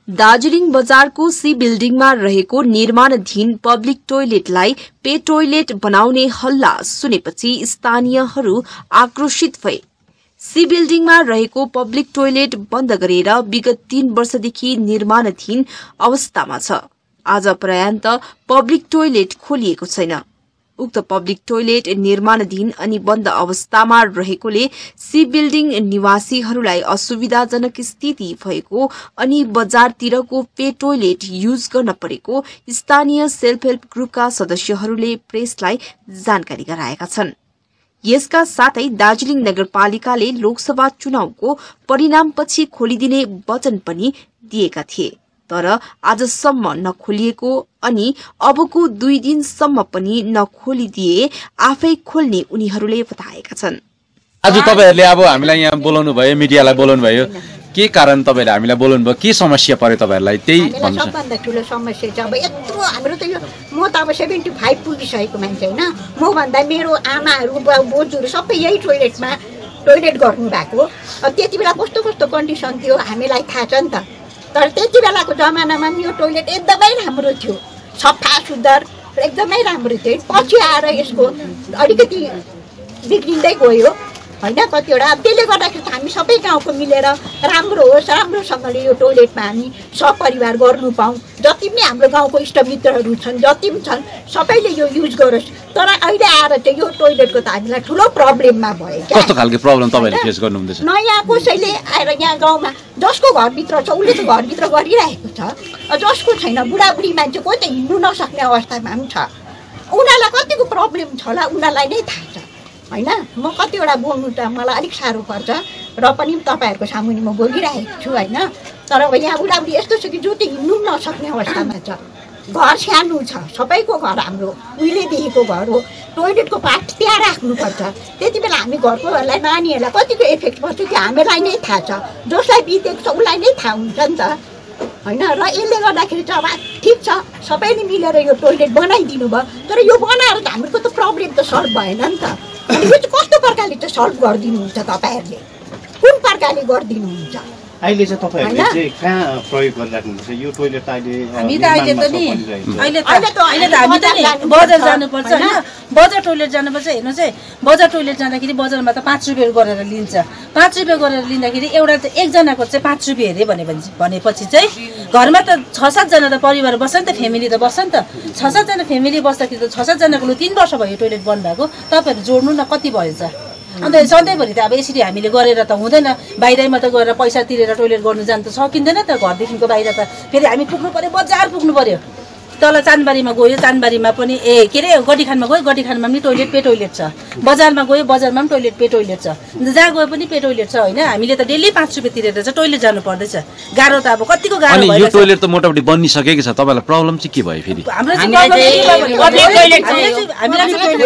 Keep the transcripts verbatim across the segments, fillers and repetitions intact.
दार्जीलिङ बजारको सी बिल्डिङमा रहेको निर्माणाधीन पब्लिक टोयलेटलाई पे टोयलेट बनाउने हल्ला सुनेपछि स्थानीयहरू आक्रोशित भए। सी बिल्डिङमा रहेको पब्लिक टोयलेट बन्द गरेर विगत तीन वर्षदेखि निर्माणाधीन अवस्थामा छ। आज पर्यन्त पब्लिक टोयलेट खोलिएको छैन। उक्त पब्लिक टोयलेट निर्माणाधीन अनि बन्द अवस्थामा रहेकोले सी बिल्डिङ निवासीहरूलाई असुविधाजनक स्थिति भएको अनि बजारतिरको पे टोयलेट युज गर्न परेको स्थानीय सेल्फ हेल्प ग्रुपका सदस्यहरूले प्रेसलाई जानकारी गराएका छन्। यसका साथै दार्जीलिङ नगरपालिकाले लोकसभा चुनावको परिणामपछि खोलिदिने वचन पनि दिएका थिए, तर आजसम्म नखोलिएको अनि अबको दुई दिनसम्म पनि नखोलिदिए आफै खोल्ने उनीहरूले बताएका छन्। आज तपाईहरुले अब हामीलाई यहाँ बोलाउनु भयो, मिडियालाई बोलाउनु भयो, के कारण तपाईहरुले हामीलाई बोलाउनु भयो, के समस्या पर्यो तपाईहरुलाई त्यही भन्नुस्। सबभन्दा ठुलो समस्या चाहिँ अब यत्रो हाम्रो त यो म त अब पचहत्तर पुगिसकेको मान्छे हैन, म भन्दा मेरो आमाहरू बोजूहरू सबै यही टोयलेटमा टोयलेट गर्नु भएको। त्यति बेला कस्तो कस्तो कन्डिसन थियो हामीलाई थाहा छ नि त, तर त्यति बेलाको जमानामा यो टोयलेट एकदमै राम्रो थियो, सफा सुग्घर एकदमै राम्रो थियो। पछि आएर यसको अलिकति बिग्रिँदै गयो हैन कतिवटा। त्यसले गर्दाखेरि हामी सबै गाउँको मिलेर राम्रो होस्, राम्रोसँगले यो टोयलेटमा हामी सपरिवार गर्नु पाऊँ। जति पनि हाम्रो गाउँको इष्टमित्रहरू छन्, जति पनि छन्, सबैले यो युज गरोस्। तर अहिले आएर चाहिँ यो टोयलेटको त हामीलाई ठुलो प्रब्लममा भयो। कस्तो खालको प्रब्लम तपाईले फेस गर्नुहुँदैछ? नयाँ कसैले आएर यहाँ गाउँमा जसको घरभित्र छ उसले त घरभित्र गरिरहेको छ, जसको छैन बुढाबुढी मान्छे कोही त हिँड्नु नसक्ने अवस्थामा पनि छ। उनीहरूलाई कतिको प्रब्लम छ होला उनीहरूलाई नै थाहा छ हैन। म कतिवटा बोल्नु त मलाई अलिक साह्रो पर्छ र पनि तपाईँहरूको सामुन्ने म बोलिरहेको छु हैन। तर अब यहाँ बुढाबुढी यस्तो छ कि जो चाहिँ हिँड्नु नसक्ने अवस्थामा छ, घर सानो छ, सबैको घर हाम्रो उहिलेदेखिको घर हो, टोयलेटको पाठ त्यहाँ राख्नुपर्छ। त्यति बेला हामी घरकोहरूलाई नानीहरूलाई कतिको इफेक्ट पर्छ त्यो हामीलाई नै थाहा छ, जसलाई बितेको छ उसलाई नै थाहा हुन्छ नि त हैन। र यसले गर्दाखेरि चाहिँ अब ठिक छ सबैले मिलेर यो टोयलेट बनाइदिनु भयो, तर यो बनाएर त हाम्रो त प्रब्लम त सल्भ भएन नि त। अनि यो चाहिँ कस्तो प्रकारले चाहिँ सल्भ गरिदिनुहुन्छ तपाईँहरूले, कुन प्रकारले गरिदिनुहुन्छ? अहिले चाहिँ तपाईहरुले चाहिँ कहाँ प्रयोग गरिराख्नुहुन्छ यो टोयलेट? अहिले हामी त अहिले त नि अहिले त अहिले त हामी त नि बजार जानुपर्छ हैन, बजार टोयलेट जानुपर्छ। हेर्नुहोस् है, बजार टोयलेट जाँदाखेरि बजारमा त पाँच रुपियाँ गरेर लिन्छ। पाँच रुपियाँ गरेर लिँदाखेरि एउटा चाहिँ एकजनाको चाहिँ पाँच रुपियाँ हेरे भने भनेपछि चाहिँ घरमा त छ सातजना त परिवार बस्छ नि त, फ्यामिली त बस्छ नि त। छ सातजना फ्यामिली बस्दाखेरि त छ सातजनाको तीन वर्ष भयो टोयलेट बन्द भएको, तपाईँहरू जोड्नु न कति भएछ? अन्त सधैँभरि त अब यसरी हामीले गरेर त हुँदैन, बाहिरैमा त गएर पैसा तिरेर टोयलेट गर्नु जानु त सकिँदैन त। घरदेखिको बाहिर त फेरि हामी पुग्नु पर्यो, बजार पुग्नु पर्यो। तल चानबारीमा गयो, चानबारीमा पनि ए के अरे गडीखानमा गयो, गडीखानमा पनि टोयलेट पे टोयलेट छ। बजारमा गयो, बजारमा पनि टोयलेट पे टोयलेट छ। जहाँ गयो पनि पे टोयलेट छ होइन। हामीले त डेली पाँच रुपियाँ तिरेर चाहिँ टोयलेट जानु पर्दैछ। गाह्रो त अब कतिको गाह्रो भयो। यो टोयलेट त मोटामोटी बनिसकेको छ, तपाईँलाई प्रब्लम चाहिँ के भयो फेरि? हाम्रो चाहिँ पब्लिक टोयलेट चाहिँ हामीलाई चाहिँ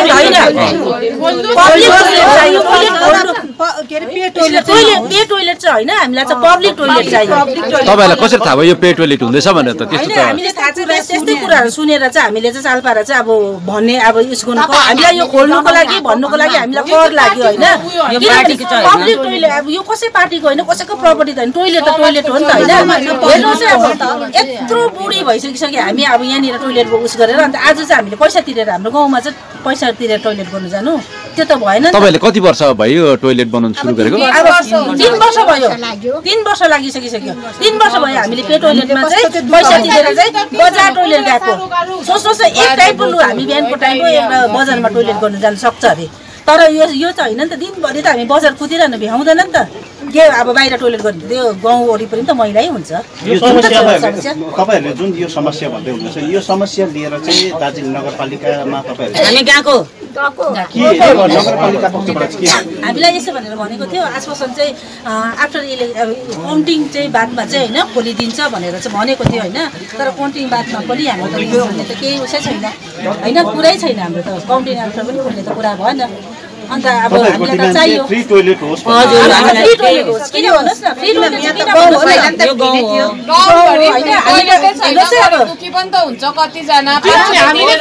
पे टोयलेट चाहिँ होइन, हामीलाई चाहिँ पब्लिक टोयलेट चाहियो। तपाईँलाई कसरी थाहा भयो यो पे टोयलेट हुँदैछ भनेर त? त्यस्तो त हामीले थाहा छ, त्यस्तै कुराहरू सुनेर चाहिँ हामीले चाहिँ चाल पाएर चाहिँ अब भन्ने अब उस गर्नुको हामीलाई यो खोल्नुको लागि भन्नुको लागि हामीलाई कर लाग्यो होइन। पब्लिक टोयलेट अब यो कसै पार्टीको होइन, कसैको प्रपर्टी त होइन, टोयलेट त टोयलेट हो नि त होइन। हेर्नुहोस् है, अब यत्रो बुढी भइसकिसक्यो हामी अब यहाँनिर टोयलेट उस गरेर, अन्त आज चाहिँ हामीले पैसा तिरेर हाम्रो गाउँमा चाहिँ पैसा तिरेर टोयलेट गर्नु जानु, त्यो त भएन। तपाईँले कति वर्ष भयो टोयलेट बनाउनु सुरु गरेको? अब तीन वर्ष भयो, तीन वर्ष लागिसकिसक्यो। तीन वर्ष भयो हामीले पे टोयलेटमा चाहिँ पैसा तिरेर चाहिँ बजार टोयलेट गएको। सोच्नुहोस् एक टाइमको लु हामी बिहानको टाइमको एउटा बजारमा टोयलेट गर्नु जानु सक्छ अरे, तर यो यो त होइन नि त। दिनभरि त हामी बजार कुदिरहनु भ्याउँदैन नि त। के अब बाहिर टोयलेट गर्नु त्यो गाउँ वरिपरि त मैलै हुन्छ। यो समस्या तपाईहरुले जुन यो समस्या भन्दै हुनुहुन्छ, यो समस्या लिएर चाहिँ दार्जिलिङ नगरपालिकामा तपाईहरु हामी गएको के नगरपालिका पक्षबाट के हामीलाई यसो भनेर भनेको थियो, आश्वासन चाहिँ आफ्टर काउन्टिङ चाहिँ बादमा चाहिँ होइन खोलिदिन्छ भनेर चाहिँ भनेको थियो होइन। तर काउन्टिङ बादमा पनि हाम्रो त यो भन्ने त केही उसै छैन होइन, कुरै छैन हाम्रो त। काउन्टिङ आफ्टर पनि खोल्ने त कुरा भएन अन्त अब हामीलाई त चाहियो फ्री टोयलेट होस् हजुर फ्री टोयलेट होस् किन भन्नुस् न फ्री टोयलेट किन भन्नुस् न यो गाउँ हो गाउँ हैन हामीले चाहिँ अब दुखी पनि त हुन्छ कति जना हामीले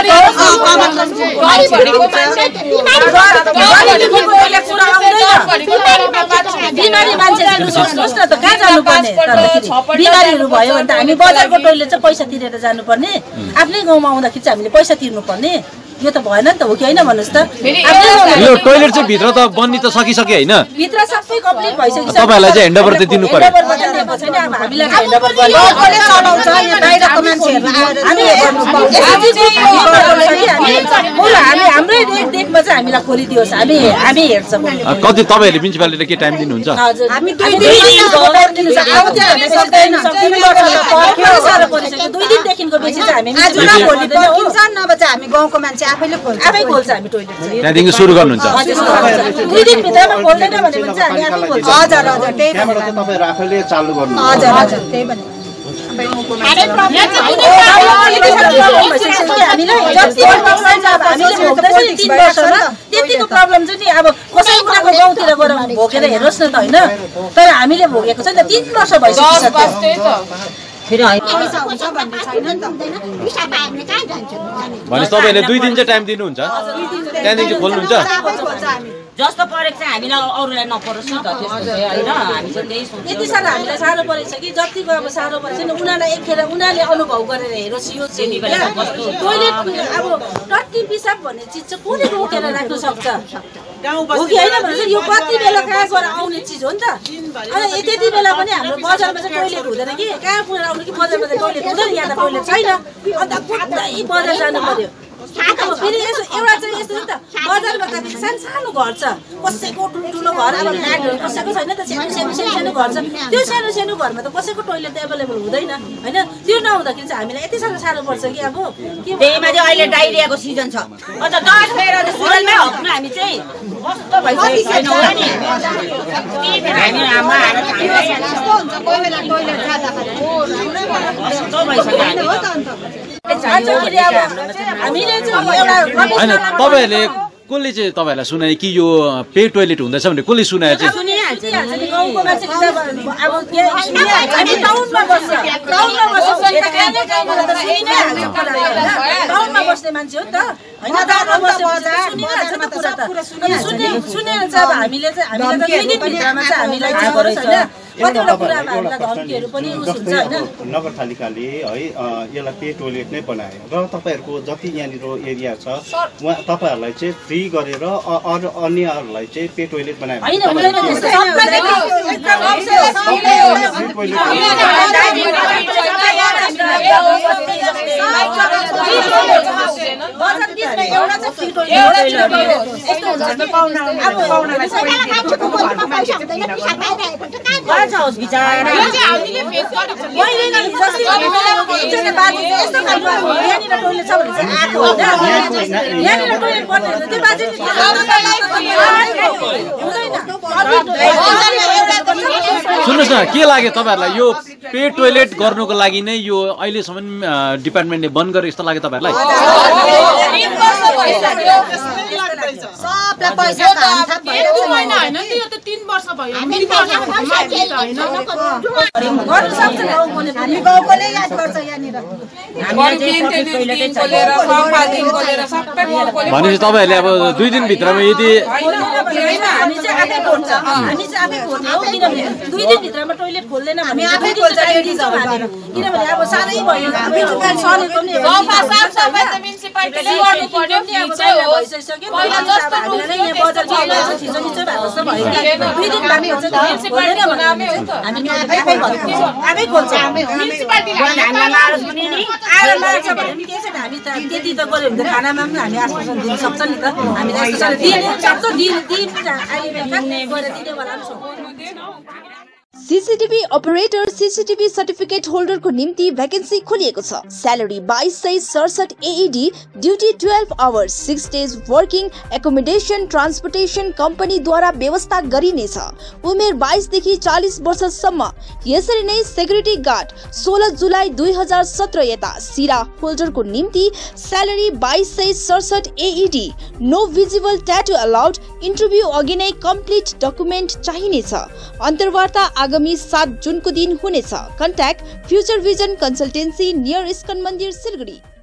बिमारी मान्छे सोच्नुहोस् न त कहाँ जानुपर्ने बिमारीहरू भयो भने त हामी बजारको टोयलेट चाहिँ पैसा तिरेर जानुपर्ने आफ्नै गाउँमा आउँदाखेरि चाहिँ हामीले पैसा तिर्नुपर्ने यो त भएन नि त हो कि होइन भन्नुहोस् त यो टोयलेट चाहिँ भित्र त बन्नी त सकिसक्यो होइन भित्र सबै कम्प्लिट भइसक्यो तपाईहरुलाई चाहिँ ह्यान्डओभर त दिनु पर्यो छैन अब हामीलाई ह्यान्डओभर गर्नु चलाउँछ यो बाहिरको मान्छेहरु हामी हाम्रै देखमा चाहिँ हामीलाई खोलिदियोस् हामी हामी हेर्छौँ कति तपाईहरुले म्युनिसिपालिटीले के टाइम दिनुहुन्छ हामी दुई दिन दुई दिनदेखिको बेसी चाहिँ हामी आज भोलि इन्सान नभए चाहिँ हामी गाउँको मान्छे आफैले खोल्छ आफै खोल्छ हामी टोयलेट चाहिँ त्यहाँदेखि सुरु गर्नुहुन्छ दुई दिन भित्रमा खोल्दैन भने चाहिँ हामी आफै खोल्छ हजुर हजुर त्यही क्यामेरा चाहिँ तपाईहरु आफैले चालु गर्नु हजुर हजुर त्यही पनि त्यतिको प्रब्लम चाहिँ नि अब कसै कुराको गाउँतिर गएर भोगेर हेर्नुहोस् न त होइन तर हामीले भोगेको चाहिँ तीन वर्ष भइसक्यो फेरि भने तपाईहरुले दुई दिन चाहिँ टाइम दिनुहुन्छ त्यहाँदेखि खोल्नुहुन्छ जस्तो परेको चाहिँ हामीलाई अरूलाई नपरोस् न त त्यस्तो चाहिँ हैन हामी चाहिँ त्यही सोच्छौँ यति साह्रो हामीलाई साह्रो परेछ कि जतिको अब साह्रो परेछ नि उनीहरूलाई एकखेर उनीहरूले अनुभव गरेर हेरोस् यो चाहिँ टोयलेट अब टट्टी पिसाब भन्ने चिज चाहिँ कुनै रोकेर राख्न सक्छ हो कि होइन भने यो कति बेला कहाँ गएर आउने चिज हो नि त अनि त्यति बेला पनि हाम्रो बजारमा चाहिँ टोयलेट हुँदैन कि कहाँ पुगेर आउने कि बजारमा चाहिँ टोयलेट हुँदैन यहाँ त टोयलेट छैन अन्त कुद्दै बजार जानु पर्यो फेरि यसो एउटा चाहिँ यस्तो नि त बजारमा त सानो सानो घर छ कसैको ठुल्ठुलो घर अब फ्ल्याटहरू कसैको छैन त सानो सानो सानो सानो घर छ त्यो सानो सानो घरमा त कसैको टोयलेट त एभाइलेबल हुँदैन होइन त्यो नहुँदाखेरि चाहिँ हामीलाई यति साह्रो साह्रो पर्छ कि अब त्यहीमा चाहिँ अहिले डाइरियाको सिजन छ अन्त दस गएर सुरलमै हप्नु हामी चाहिँ कस्तो भइसकेको छैन होला नि हामी आमा हामीले चाहिँ एउटा हैन तपाईहरुले कसले चाहिँ तपाईहरुलाई सुनाए कि यो पे टोयलेट हुँदैछ भने कसले सुनाए चाहिँ सुनिहाल्छ नि गाउँको मान्छे अब हामी टाउनमा बस्छ टाउनमा बस्छ टाउनमा बस्ने मान्छे हो नि त हैन टाउनमा बस्ने सुनिहाल्छ नि कुरा त अनि सुन्ने सुनिहाल्छ अब हामीले चाहिँ हामीले त दुई दिन भित्रमा चाहिँ हामीलाई चाहिँ गरोस् हैन कतिवटा कुरामा हामीलाई धम्कीहरू पनि उस हुन्छ हैन नगरपालिकाले है यसलाई पे टोयलेट नै बनायो र तपाईहरुको जति यहाँनिर एरिया छ उहाँ तपाईहरुलाई चाहिँ फ्री गरेर अरू अन्यहरूलाई चाहिँ पे टोयलेट बनायो हैन हुँदैन त्यस्तो एउटा चाहिँ फ्री टोयलेट यस्तो हुन्छ अब पाउनालाई चाहिँ छ होस् बिचारा हामीले फेस गरेको छ मैले नि जस्तै एकजना बाजे यस्तो खालको यहाँनिर टोयलेट छ भने चाहिँ आएको होइन यहाँनिर टोयलेट पर्ने त्यो बाजे सुन्नुहोस् न के लाग्यो तपाईहरुलाई यो पे टोयलेट गर्नुको लागि नै यो अहिलेसम्म डिपार्टमेन्टले बन्द गरे जस्तो लाग्यो तपाईहरुलाई सबलाई पैसा थाप भयो दुई महिना हैन नि यो त तीन वर्ष भयो तीन वर्ष गर्नु सक्छ गाउँकोले पनि गाउँकोले याद गर्छ यहाँनिर भनेपछि तपाईहरुले अब दुई दिन भित्रमा यदि हामी चाहिँ आफै खोल्छ हामी चाहिँ आफै खोल्ने हो किनभने दुई दिन भित्रमा टोयलेट खोल्दैन हामी आफै खोल्छ दिन्छौँ हामी किनभने अब साह्रै भयो आफै सलेको नि सफा साफ सफाइ त म्युनिसिपालिटीले गर्नु पर्यो नि चाहिँ हो पहिला जस्तो हामीलाई यहाँ बजार जिल्ला छिचो छिचो भएको जस्तो भयो दुई दिन बाँकी हुन्छ म्युनिसिपालिटीले बनाउने हो त हामी आफै खोल्छौँ आफै खोल्छौँ म्युनिसिपालिटीले हामीलाई मारोस् पनि नि आएर मार्छ भने पनि के छैन हामी त त्यति त गऱ्यो भने त खानामा पनि हामी आश्वासन दिन सक्छ नि त हामीलाई यस्तो साह्रो दिने सक्छ दिन दिन अहिले गएर दिने बेला पनि सक्छ सीसीटीभी अपरेटर सीसीटीभी सर्टिफिकेट होल्डरको निम्ति भ्याकेन्सी खोलिएको छ। स्यालेरी बाइस सय सडसठ AED, duty twelve hours, six days working, accommodation, transportation कम्पनीद्वारा व्यवस्था गरिनेछ। उमेर बाइस देखि चालीस वर्षसम्म। यसरी नै सेक्युरिटी गार्ड सोह्र जुलाई दुई हजार सत्र यता सिरा होल्डरको निम्ति स्यालेरी बाइस सय सडसठ AED, no visible tattoo allowed, interview अघि नै कम्प्लिट डकुमेन्ट चाहिनेछ। अन्तर्वार्ता आगामी सात जुनको दिन हुनेछ। Contact future vision consultancy near ISKCON मन्दिर सिलगढी।